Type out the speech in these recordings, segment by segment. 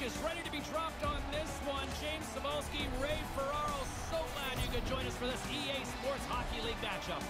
is ready to be dropped on this one. James Cybulski, Ray Ferraro, so glad you could join us for this EA Sports Hockey League matchup.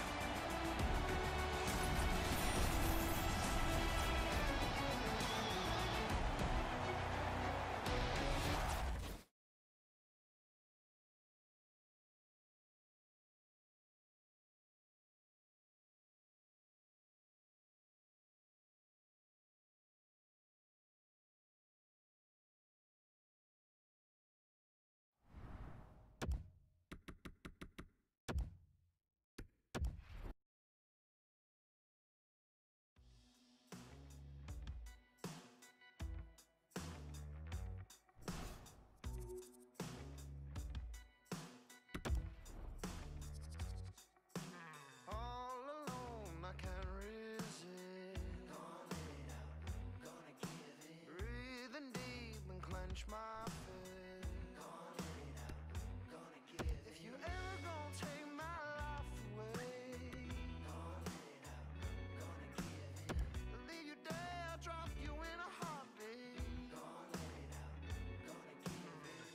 My fist. Gonna let it out, gonna give it. If you ever gonna take my life away, gonna let it out, gonna give it. Leave you there, drop you in a heartbeat. Gonna let it out, gonna give it.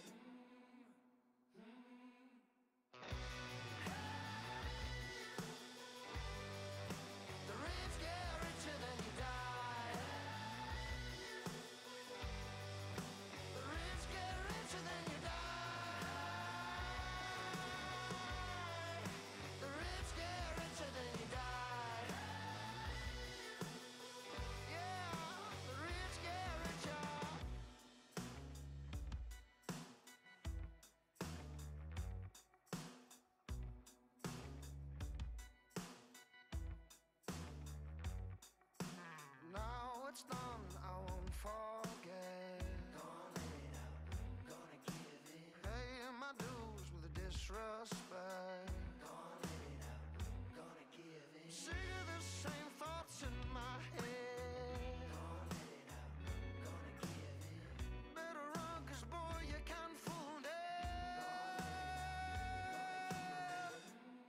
The rich get richer than you die. It's done, I won't forget. Gonna let it out, gonna give it. Paying my dues with a disrespect. Gonna let it out, gonna give it. Sick of the same thoughts in my head. Gonna let it out, gonna give it. Better run, cause boy, you can't fool dead. Gonna let it out, gonna give it.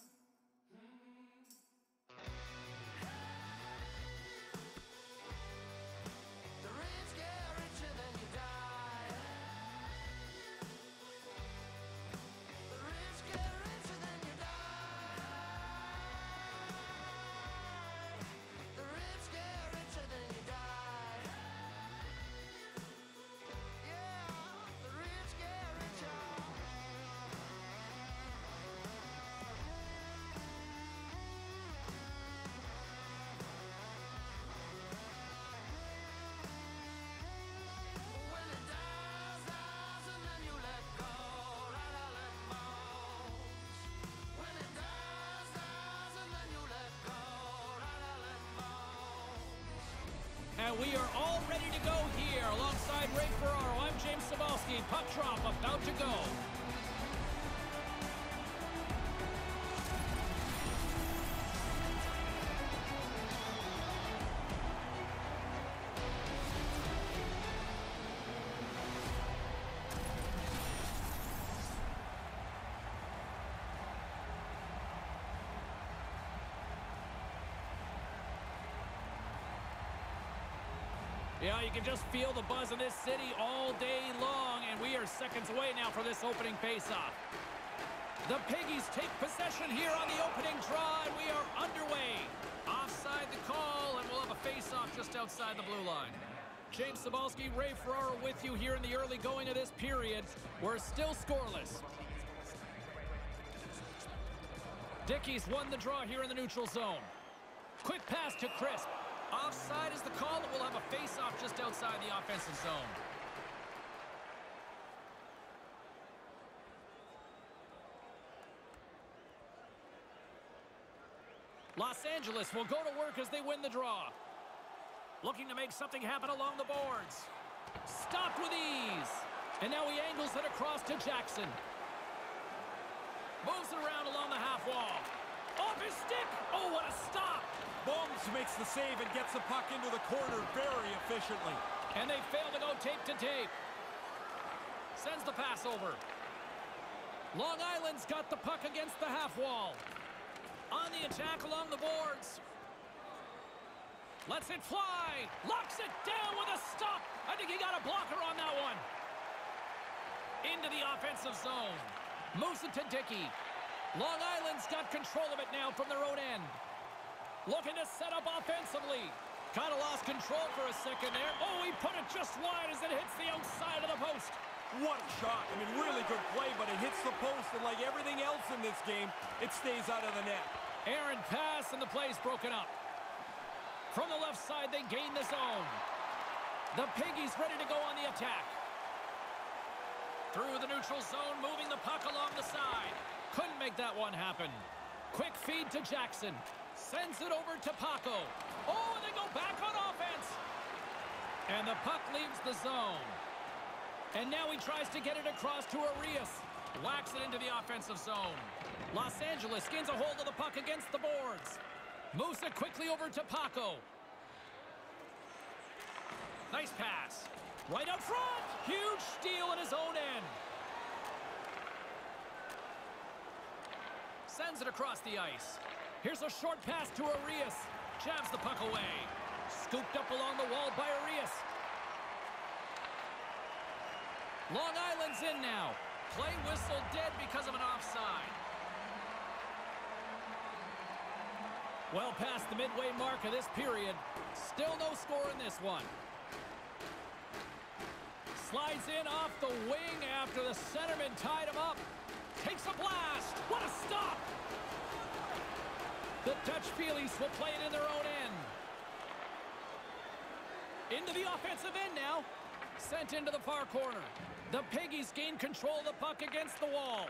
And we are all ready to go here. Alongside Ray Ferraro, I'm James Cybulski. Puck drop about to go. Yeah, you can just feel the buzz in this city all day long, and we are seconds away now for this opening faceoff. The Piggies take possession here on the opening draw, and we are underway. Offside the call, and we'll have a faceoff just outside the blue line. James Cybulski, Ray Ferraro with you here in the early going of this period. We're still scoreless. Dickies won the draw here in the neutral zone. Quick pass to Crisp. Offside is the call, and we'll have a face-off just outside the offensive zone. Los Angeles will go to work as they win the draw. Looking to make something happen along the boards. Stopped with ease. And now he angles it across to Jackson. Moves it around along the half wall. Off his stick. Oh, what a stop. Bums makes the save and gets the puck into the corner very efficiently. And they fail to go tape to tape. Sends the pass over. Long Island's got the puck against the half wall. On the attack along the boards. Lets it fly. Locks it down with a stop. I think he got a blocker on that one. Into the offensive zone. Moves it to Dickey. Long Island's got control of it now from their own end. Looking to set up offensively. Kind of lost control for a second there. Oh, he put it just wide as it hits the outside of the post. What a shot. I mean, really good play, but it hits the post, and like everything else in this game, it stays out of the net. Aaron pass, and the play's broken up. From the left side, they gain the zone. The Piggies ready to go on the attack. Through the neutral zone, moving the puck along the side. Couldn't make that one happen. Quick feed to Jackson. Sends it over to Paco. Oh, and they go back on offense. And the puck leaves the zone. And now he tries to get it across to Arias. Whacks it into the offensive zone. Los Angeles gains a hold of the puck against the boards. Moves it quickly over to Paco. Nice pass. Right up front. Huge steal in his own end. Sends it across the ice. Here's a short pass to Arias. Jabs the puck away. Scooped up along the wall by Arias. Long Island's in now. Play whistle dead because of an offside. Well past the midway mark of this period. Still no score in this one. Slides in off the wing after the centerman tied him up. Takes a blast. What a stop. The Dutch Feelies will play it in their own end. Into the offensive end now. Sent into the far corner. The Piggies gain control of the puck against the wall.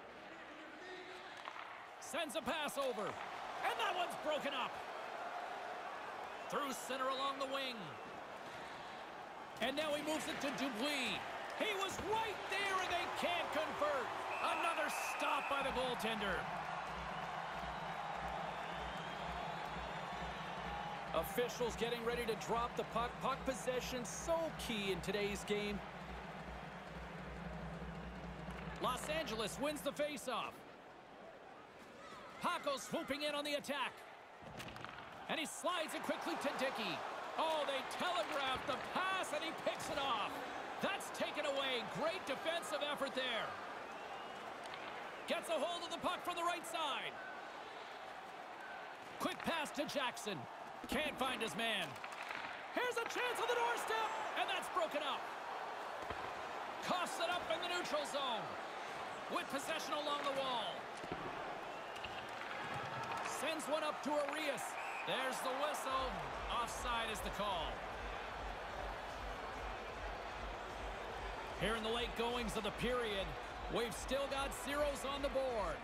Sends a pass over. And that one's broken up. Through center along the wing. And now he moves it to Dubuis. He was right there and they can't convert. Another stop by the goaltender. Officials getting ready to drop the puck. Puck possession so key in today's game. Los Angeles wins the faceoff. Paco swooping in on the attack. And he slides it quickly to Dickey. Oh, they telegraphed the pass and he picks it off. That's taken away. Great defensive effort there. Gets a hold of the puck from the right side. Quick pass to Jackson. Can't find his man. Here's a chance on the doorstep, and that's broken up. Coughs it up in the neutral zone. With possession along the wall. Sends one up to Arias. There's the whistle. Offside is the call. Here in the late goings of the period, we've still got zeros on the board.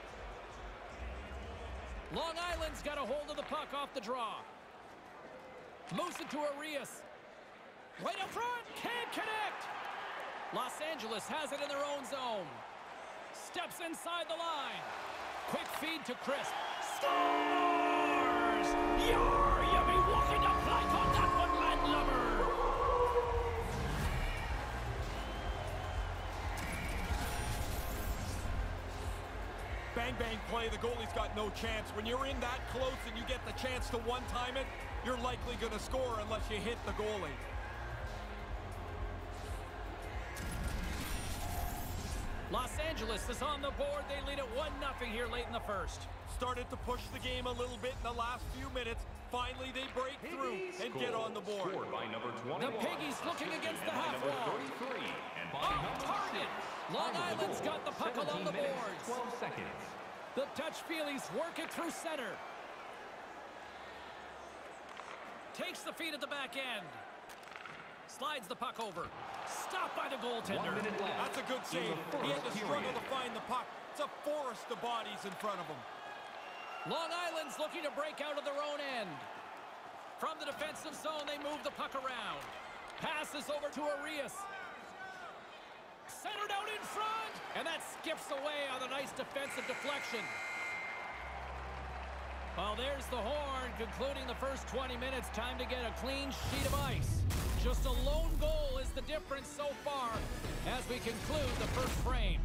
Long Island's got a hold of the puck off the draw. Moves it to Arias. Right up front, can't connect. Los Angeles has it in their own zone. Steps inside the line. Quick feed to Crisp. Scores! You be walking the plank on that one, landlubber! Bang, bang play. The goalie's got no chance. When you're in that close and you get the chance to one-time it, you're likely going to score unless you hit the goalie. Los Angeles is on the board. They lead at 1-0 here late in the first. Started to push the game a little bit in the last few minutes. Finally, they break through and get on the board. By number 21, the Piggies looking against the half number wall. 33, and by Off number target. 6. Long Island's got the puck along the boards. 12 seconds. The Dutch Feelies work it through center. Takes the feed at the back end. Slides the puck over. Stopped by the goaltender. 1 minute left. That's a good save. He had to struggle to find the puck. It's a forest of bodies in front of him. Long Island's looking to break out of their own end. From the defensive zone, they move the puck around. Passes over to Arias. Centered out in front. And that skips away on a nice defensive deflection. Well, there's the horn concluding the first 20 minutes. Time to get a clean sheet of ice. Just a lone goal is the difference so far as we conclude the first frame.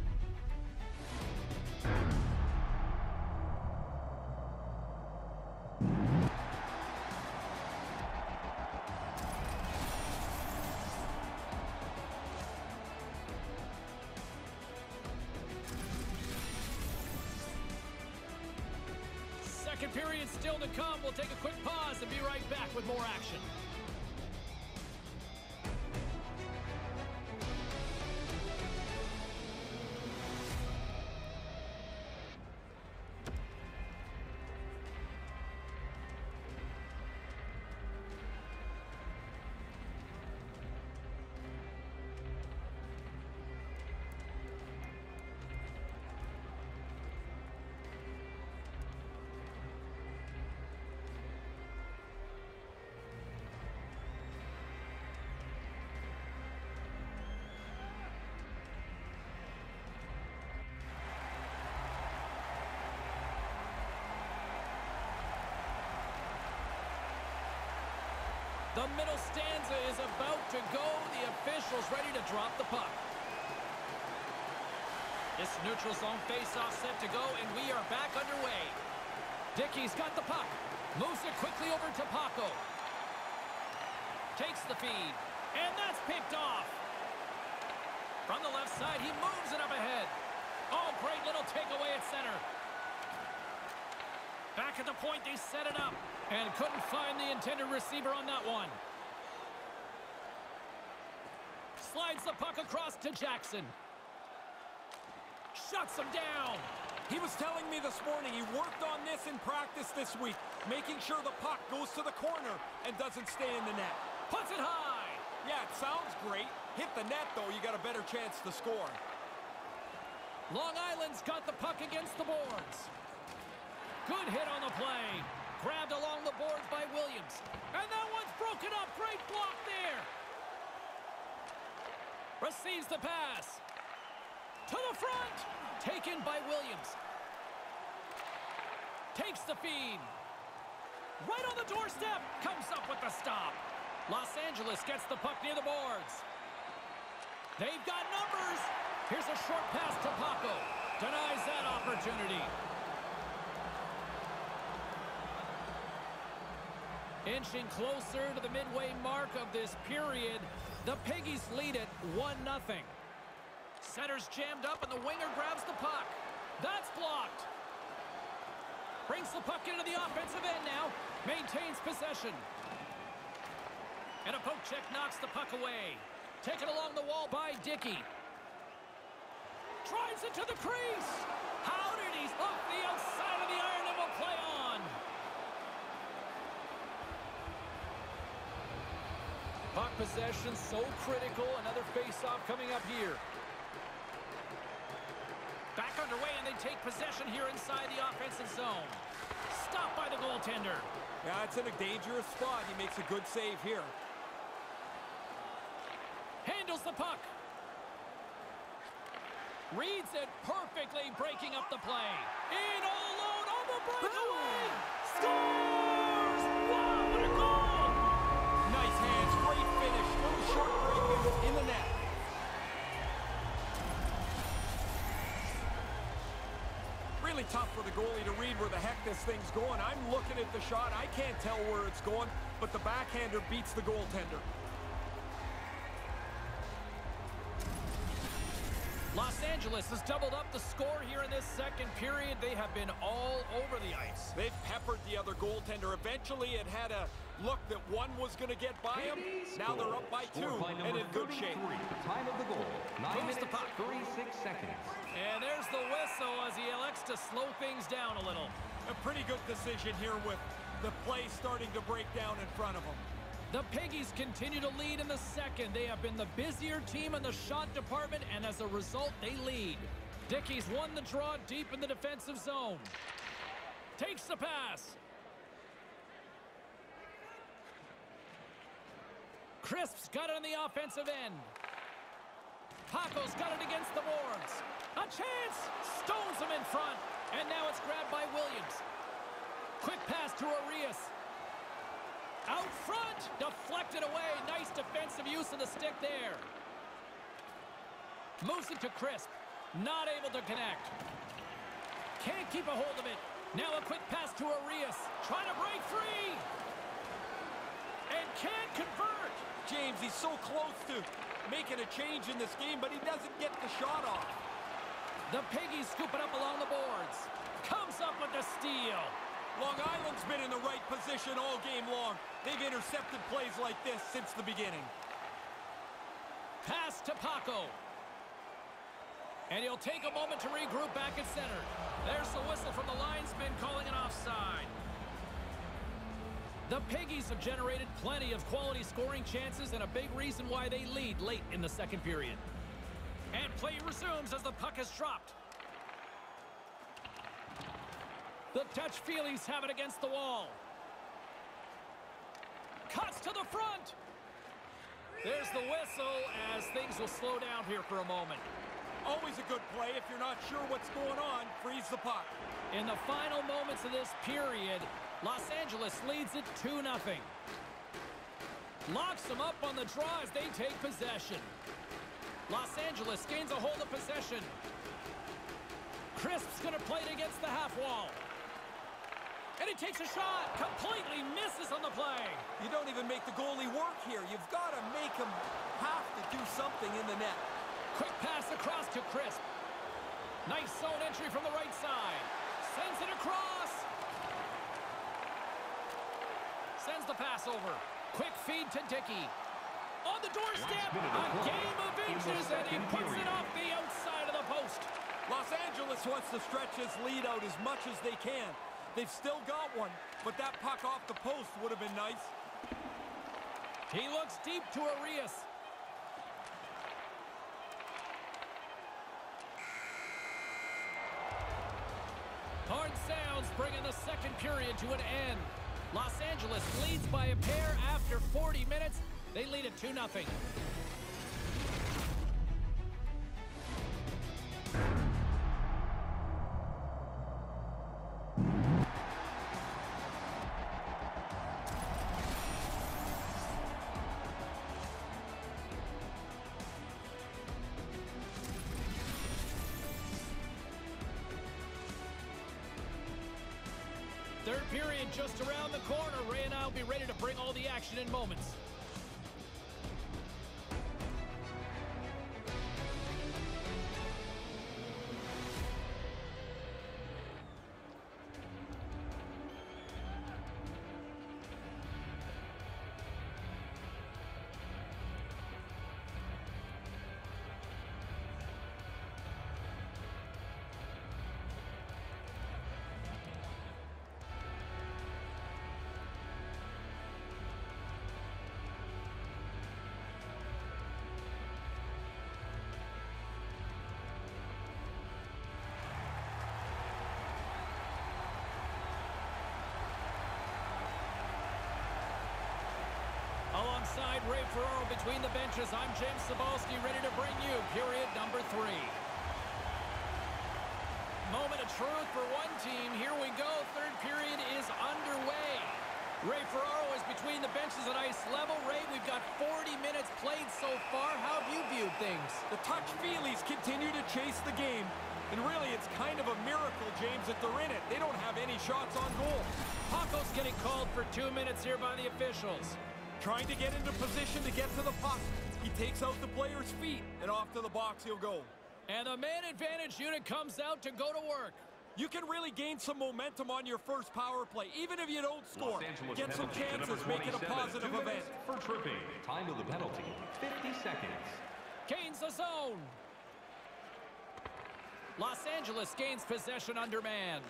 Second period still to come. We'll take a quick pause and be right back with more action. The middle stanza is about to go. The officials ready to drop the puck. This neutral zone face-off set to go, and we are back underway. Dickey's got the puck. Moves it quickly over to Paco. Takes the feed, and that's picked off. From the left side, he moves it up ahead. Oh, great little takeaway at center. Back at the point, they set it up. And couldn't find the intended receiver on that one. Slides the puck across to Jackson. Shuts him down. He was telling me this morning he worked on this in practice this week, making sure the puck goes to the corner and doesn't stay in the net. Puts it high. Yeah, it sounds great. Hit the net, though, you got a better chance to score. Long Island's got the puck against the boards. Good hit on the play. Grabbed along the boards by Williams. And that one's broken up. Great block there. Receives the pass. To the front. Taken by Williams. Takes the feed. Right on the doorstep. Comes up with the stop. Los Angeles gets the puck near the boards. They've got numbers. Here's a short pass to Paco. Denies that opportunity. Inching closer to the midway mark of this period, the Piggies lead it 1-0. Center's jammed up and the winger grabs the puck. That's blocked. Brings the puck into the offensive end now. Maintains possession. And a poke check knocks the puck away. Taken along the wall by Dickey. Drives it to the crease. How did he off the outside of the iron and will play on? Puck possession so critical. Another face-off coming up here. Back underway, and they take possession here inside the offensive zone. Stopped by the goaltender. Yeah, it's in a dangerous spot. He makes a good save here. Handles the puck. Reads it perfectly, breaking up the play. In all alone on the breakaway. Scores! Wow, what a goal! Nice hands, great finish. Little short break in the net. Really tough for the goalie to read where the heck this thing's going. I'm looking at the shot. I can't tell where it's going, but the backhander beats the goaltender. Los Angeles has doubled up the score here in this second period. They have been all over the ice. They've peppered the other goaltender. Eventually, it had a look that one was going to get by him. Now they're up by 2 and in good shape. Time of the goal, 9 Moves the minutes, puck. 36 seconds. And there's the whistle as he elects to slow things down a little. A pretty good decision here with the play starting to break down in front of him. The Piggies continue to lead in the second. They have been the busier team in the shot department, and as a result, they lead. Dickey's won the draw deep in the defensive zone. Takes the pass. Crisp's got it on the offensive end. Paco's got it against the boards. A chance! Stones him in front. And now it's grabbed by Williams. Quick pass to Arias. Out front! Deflected away. Nice defensive use of the stick there. Moves it to Crisp. Not able to connect. Can't keep a hold of it. Now a quick pass to Arias. Trying to break free. And can't convert. James, he's so close to making a change in this game, but he doesn't get the shot off. The Piggies scoop it up along the boards. Comes up with the steal. Long Island's been in the right position all game long. They've intercepted plays like this since the beginning. Pass to Paco. And he'll take a moment to regroup back at center. There's the whistle from the linesman calling an offside. The Piggies have generated plenty of quality scoring chances and a big reason why they lead late in the second period. And play resumes as the puck is dropped. The touch-feelies have it against the wall. Cuts to the front. There's the whistle as things will slow down here for a moment. Always a good play. If you're not sure what's going on, freeze the puck. In the final moments of this period, Los Angeles leads it 2-0. Locks them up on the draw as they take possession. Los Angeles gains a hold of possession. Crisp's going to play it against the half wall. And he takes a shot. Completely misses on the play. You don't even make the goalie work here. You've got to make him have to do something in the net. Quick pass across to Crisp. Nice zone entry from the right side. Sends it across. Sends the pass over. Quick feed to Dickey. On the doorstep. A game of inches, and he puts it off the outside of the post. Los Angeles wants to stretch his lead out as much as they can. They've still got one, but that puck off the post would have been nice. He looks deep to Arias. Horn sounds, bringing the second period to an end. Los Angeles leads by a pair after 40 minutes. They lead at 2-0. Third period just around the corner. Ray and I will be ready to bring all the action in moments. Alongside Ray Ferraro between the benches, I'm James Cybulski, ready to bring you period number 3. Moment of truth for one team. Here we go. Third period is underway. Ray Ferraro is between the benches at ice level. Ray, we've got 40 minutes played so far. How have you viewed things? The touch-feelies continue to chase the game. And really, it's kind of a miracle, James, that they're in it. They don't have any shots on goal. Paco's getting called for 2 minutes here by the officials. Trying to get into position to get to the puck. He takes out the player's feet, and off to the box he'll go. And the man advantage unit comes out to go to work. You can really gain some momentum on your first power play, even if you don't score. Get some chances, make it a positive event. For tripping. Time of the penalty, 50 seconds. Gains the zone. Los Angeles gains possession under man.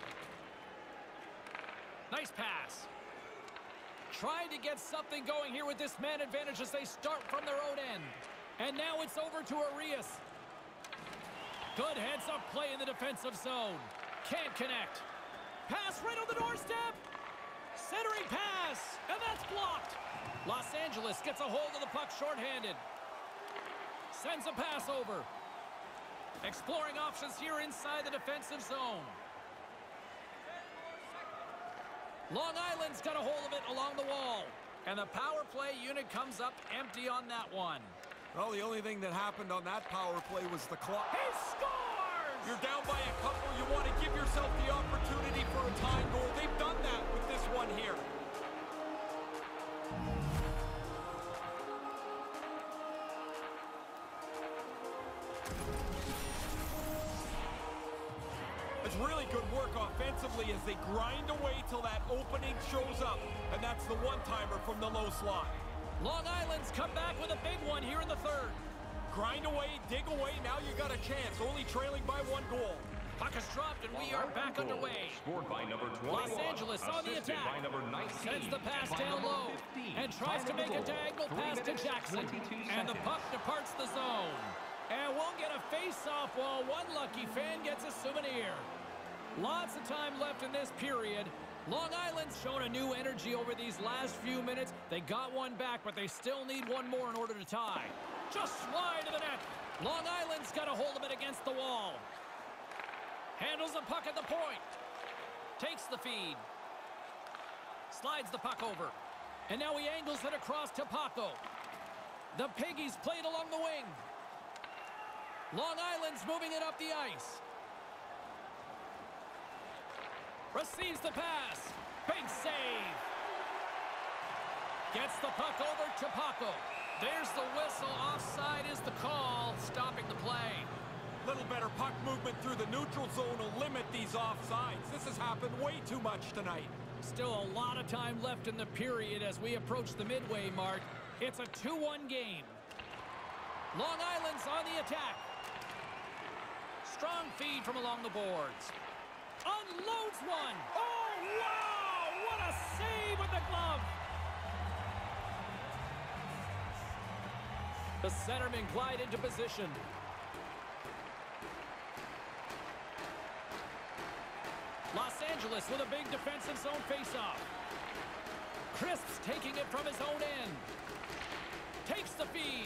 Nice pass. Trying to get something going here with this man advantage as they start from their own end. And now it's over to Arias. Good heads-up play in the defensive zone. Can't connect. Pass right on the doorstep. Centering pass, and that's blocked. Los Angeles gets a hold of the puck shorthanded. Sends a pass over. Exploring options here inside the defensive zone. Long Island's got a hold of it along the wall. And the power play unit comes up empty on that one. Well, the only thing that happened on that power play was the clock. He scores! You're down by a couple. You want to give yourself the opportunity for a tying goal. They've done that with this one here. A It's really good work offensively as they grind away till that opening shows up. And that's the one-timer from the low slot. Long Island's come back with a big one here in the third. Grind away, dig away, now you got a chance, only trailing by 1 goal. Puck is dropped and we are back underway. Scored by number 21. Los Angeles on the Assisted attack. by number 19. Sends the pass By down number low 15. and tries to make a diagonal 3 pass to minutes, Jackson. 22 And the seconds. puck departs the zone. And we'll get a face-off while one lucky fan gets a souvenir. Lots of time left in this period. Long Island's shown a new energy over these last few minutes. They got one back, but they still need one more in order to tie. Just wide of the net. Long Island's got a hold of it against the wall. Handles the puck at the point. Takes the feed. Slides the puck over. And now he angles it across to Paco. The Piggies played along the wing. Long Island's moving it up the ice. Receives the pass. Big save. Gets the puck over to Paco. There's the whistle. Offside is the call, stopping the play. Little better puck movement through the neutral zone will limit these offsides. This has happened way too much tonight. Still a lot of time left in the period as we approach the midway mark. It's a 2-1 game. Long Island's on the attack. Strong feed from along the boards. Unloads one. Oh, wow! What a save with the glove. The centerman glide into position. Los Angeles with a big defensive zone faceoff. Crisp's taking it from his own end. Takes the feed.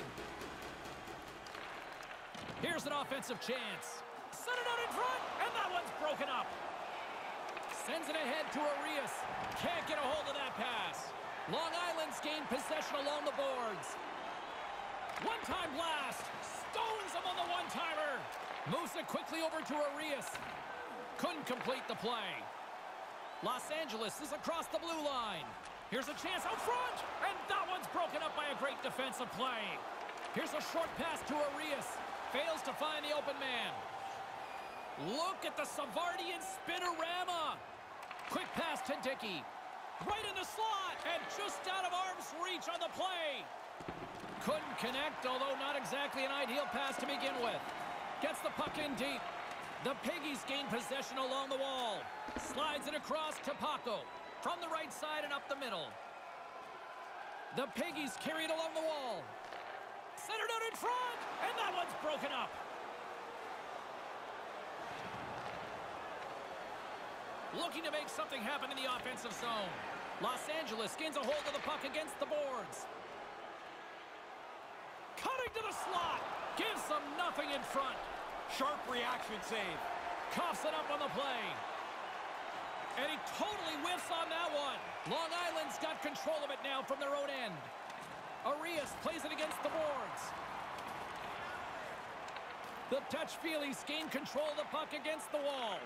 Here's an offensive chance. Set it out in front, and that one's broken up. Sends it ahead to Arias. Can't get a hold of that pass. Long Island's gained possession along the boards. One-time blast. Stones him on the one-timer. Moves it quickly over to Arias. Couldn't complete the play. Los Angeles is across the blue line. Here's a chance out front, and that one's broken up by a great defensive play. Here's a short pass to Arias. Fails to find the open man. Look at the Savardian spinorama. Quick pass to Dickey. Right in the slot, and just out of arm's reach on the play. Couldn't connect, although not exactly an ideal pass to begin with. Gets the puck in deep. The Piggies gain possession along the wall. Slides it across to Paco. From the right side and up the middle. The Piggies carry it along the wall. Centered out in front, and that one's broken up. Looking to make something happen in the offensive zone. Los Angeles gains a hold of the puck against the boards. Cutting to the slot. Gives them nothing in front. Sharp reaction save. Coughs it up on the play. And he totally whiffs on that one. Long Island's got control of it now from their own end. Arias plays it against the boards. The touch-feelies gain control of the puck against the wall.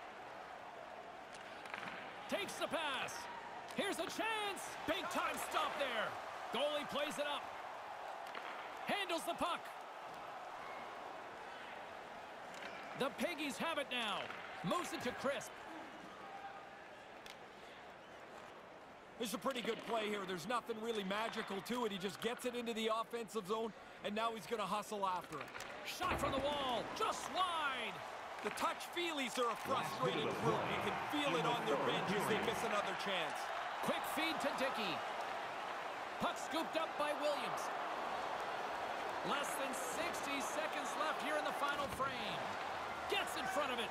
Takes the pass. Here's a chance. Big-time stop there. Goalie plays it up. Handles the puck. The Piggies have it now. Moves it to Crisp. This is a pretty good play here. There's nothing really magical to it. He just gets it into the offensive zone, and now he's going to hustle after it. Shot from the wall. Just wide. The touch-feelies are a frustrated group. You can feel it on their bench as they miss another chance. Quick feed to Dickey. Puck scooped up by Williams. Less than 60 seconds left here in the final frame. Gets in front of it.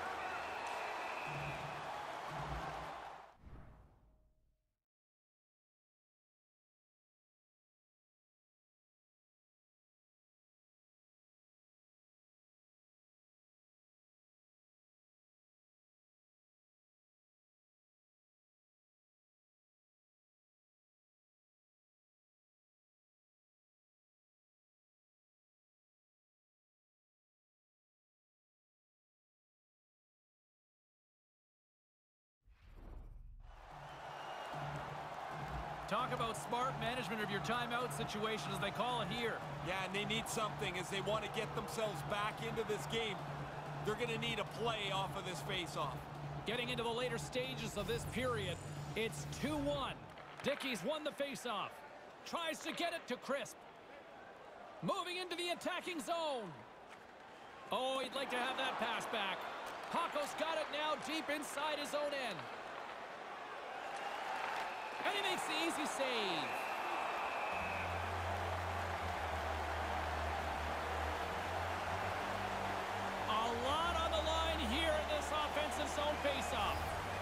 Talk about smart management of your timeout situation, as they call it here. Yeah, and they need something as they want to get themselves back into this game. They're going to need a play off of this face-off. Getting into the later stages of this period, it's 2-1. Dickey's won the face-off. Tries to get it to Crisp. Moving into the attacking zone. Oh, he'd like to have that pass back. Paco's got it now deep inside his own end. And he makes the easy save. A lot on the line here in this offensive zone face-off.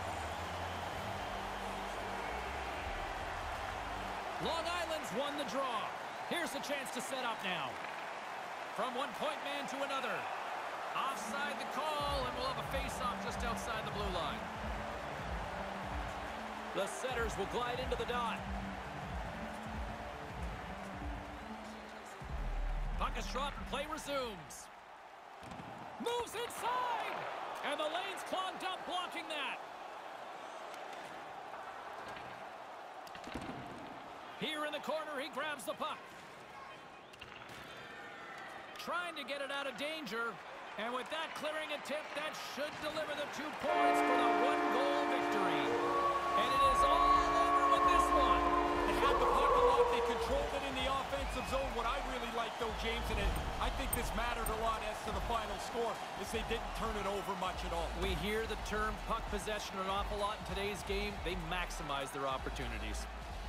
Long Island's won the draw. Here's a chance to set up now. From one point man to another. Offside the call, and we'll have a face-off just outside the blue line. The setters will glide into the dot. Puck is dropped and play resumes. Moves inside! And the lane's clogged up blocking that. Here in the corner, he grabs the puck. Trying to get it out of danger. And with that clearing attempt, that should deliver the 2 points for the 1-goal victory. And it is all over with this one. They had the puck a lot. They controlled it in the offensive zone. What I really like, though, James, and I think this mattered a lot as to the final score, is they didn't turn it over much at all. We hear the term puck possession an awful lot in today's game. They maximize their opportunities.